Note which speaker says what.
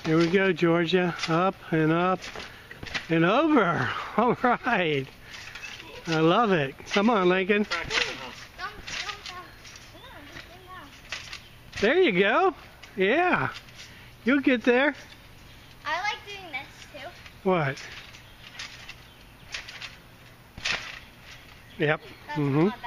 Speaker 1: Here we go, Georgia. Up and over. All right. I love it. Come on, Lincoln. There you go. Yeah. You'll get there.
Speaker 2: I like doing this too.
Speaker 1: What? Yep. Mm-hmm.